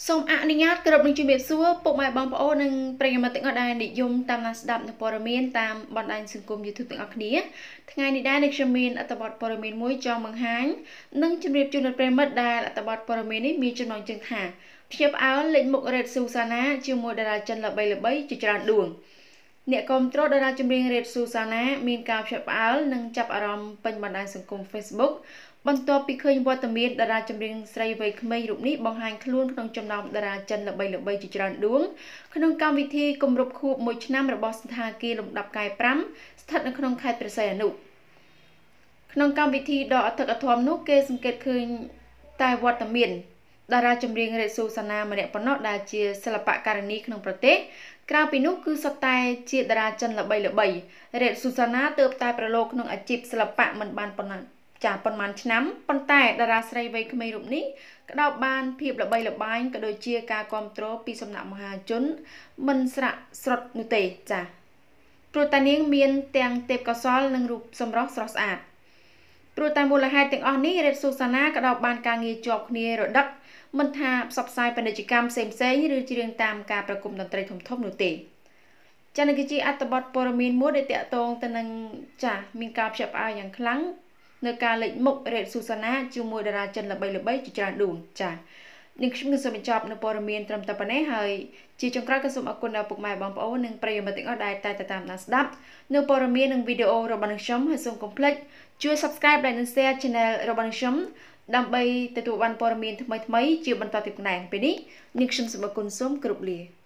សូមអនុញ្ញាតគោរពនឹងជំរាបសួរពុកម៉ែបងប្អូននិងប្រិយមិត្តទាំងអស់ដែលនិយមតាមដានស្ដាប់នៅព័ត៌មានតាមបណ្ដាញសង្គម YouTube ទាំងអស់គ្នាថ្ងៃនេះដែរនេះខ្ញុំមានអត្ថបទព័ត៌មានមួយចង់បង្ហាញនិងជម្រាបជូនដល់ប្រិយមិត្តដែលអត្ថបទព័ត៌មាននេះមានចំណងជើងថាភ្ជាប់អោលលេខមុខ Ret Suzana ជាមួយតារាចិនល្បីៗជាច្រើនដួងអ្នកគាំទ្រតារាចម្រៀង Ret Suzana មានការភ្ជាប់អោលនិងចាប់អារម្មណ៍ពេញបណ្ដាញសង្គម Facebook បន្ទាប់ពីឃើញវត្តមានតារាចម្រៀងស្រីវ័យក្មេងរូបនេះបង្ហាញខ្លួនក្នុងចំណោមតារាចិនល្បីៗជាច្រើនដួងក្នុងកម្មវិធីគម្រប់ខួប1ឆ្នាំរបស់សន្តាគារលំដាប់កាយ5ស្ថិតនៅក្នុងខេត្តព្រះសីហនុក្នុងកម្មវិធីដ៏អធិកអធមនោះគេសង្កេតឃើញតែវត្តមានតារាចម្រៀង Ret Suzana ម្នាក់ប៉ុណ្ណោះដែលជាសិល្បករនីក្នុងប្រទេសក្រៅពីនោះគឺសុទ្ធតែជាតារាចិនល្បីៗ Ret Suzana ទើបតែប្រឡូកក្នុងអាជីពសិល្បៈមិនបានប៉ុណ្ណាប៉ុន្មានឆ្នាំប៉ុន្តែតារាស្រីវ័យក្មេងរូបនេះក្តោបបានភាពល្បីល្បាញក៏ដូចជាការគាំទ្រពីសំណាក់មហាជនមិនស្រាក់ស្រុតនោះទេចាព្រោះតានាងមានទាំងទេពកោសល្យនិងរូបសម្រស់ស្រស់ស្អាតព្រោះតែមូលហេតុទាំងអស់នេះ Ret Suzana ក្តោបបានការងារជាប់គ្នារដឹកមិនថាផ្សព្វផ្សាយពាណិជ្ជកម្មផ្សេងៗឬច្រៀងតាមការប្រគំតន្ត្រីធំៗនោះទេចានេះគឺជាអត្ថបទព័ត៌មានមួយដែលតាក់ទងទៅនឹងចាមានការភ្ជាប់ផ្អើលយ៉ាងខ្លាំងនៅការលេចមុខ Ret Suzana ជាមួយតារាចិនល្បីៗជាច្រើនដួងចានឹងខ្ញុំសូមបញ្ចប់នៅព័ត៌មានត្រឹមតែប៉ុណ្ណេះហើយជាចុងក្រោយក៏សូមអរគុណដល់ពុកម៉ែបងប្អូននិងប្រិយមិត្តទាំងអស់ដែលតែតាមដានស្ដាប់នៅព័ត៌មាននិងវីដេអូរបស់ខ្ញុំហើយសូមកុំភ្លេចជួយ Subscribe និង Share Channel របស់ខ្ញុំដើម្បីទទួលបានព័ត៌មានថ្មីៗជាបន្តទៀតផងដែរពេលនេះនាងខ្ញុំសូមអរគុណសូមគោរពលា